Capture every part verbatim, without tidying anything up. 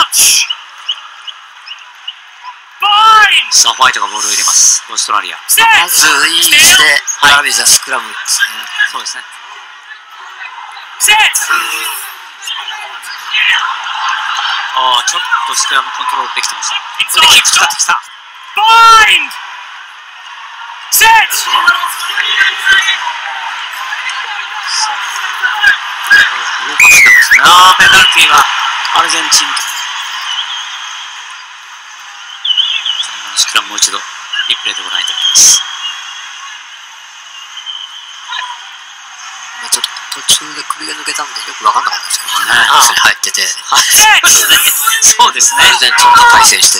touch. さあ、ホワイトがボールを入れます。オーストラリア。 まずいい位置で、ワラビーズはスクラムですね。 そうですね。ああ、ちょっとスクラムコントロールできてました。これでキック使ってきた。動かしてますね。ああ、ペナルティーはアルゼンチン。スクラムもう一度リプレイでご覧いただきます。 ちょっと途中で首が抜けたんでよく分かんなかったですけどね。ああ、入ってて。 そうですね。 アルゼンチンと対戦して。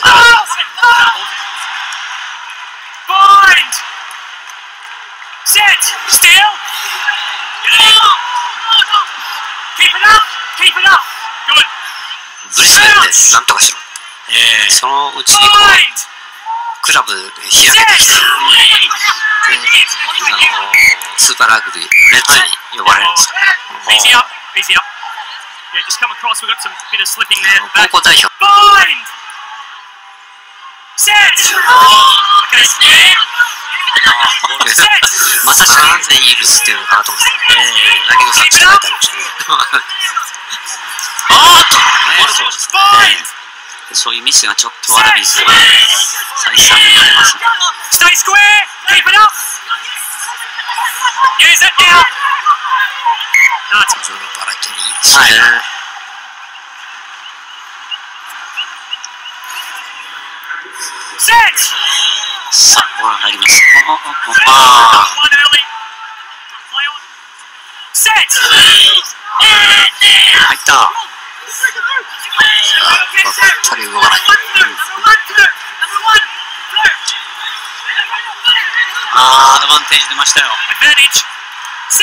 ブリスベンでなんとかしろ。そのうちにこうクラブで日焼けてきて、であのスーパーラグビーレッツに呼ばれるんですよ。高校代表。まさしくアンデイールスっていうのかなと思って、だけどさっき書いてあるんですね。 あーっと、そうですね。そういうミスがちょっとワラビーズ再三見られますね。 そのバラエティーいいですね。 さあ、ボール入ります。ああ、入った。 ばっかり動かない。 ああ、アドバンテージ出ましたよ。さ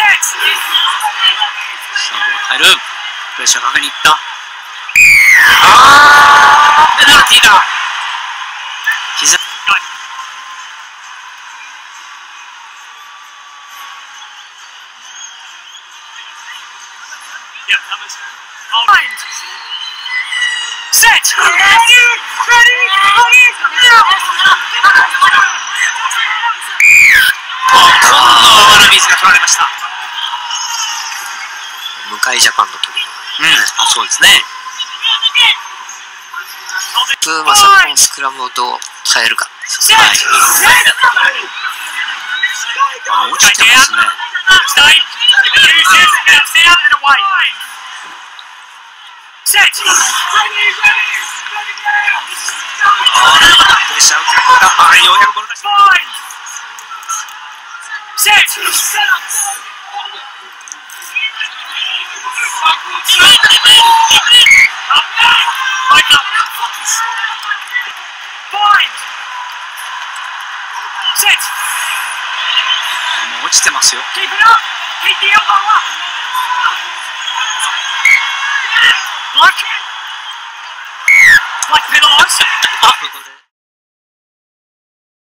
あ、ボール入る。プレッシャーかけにいった。ああ、ペナルティーだ。膝。今度はワラビーズが取られました。 向かいジャパンの時。 うん、あ、そうですね。 普通、まさかのスクラムをどう耐えるか。はい。 あ、落ちてますね。ああ、プレッシャーを受けるが、ああ、ようやくボール出した。もう落ちてますよ。ここで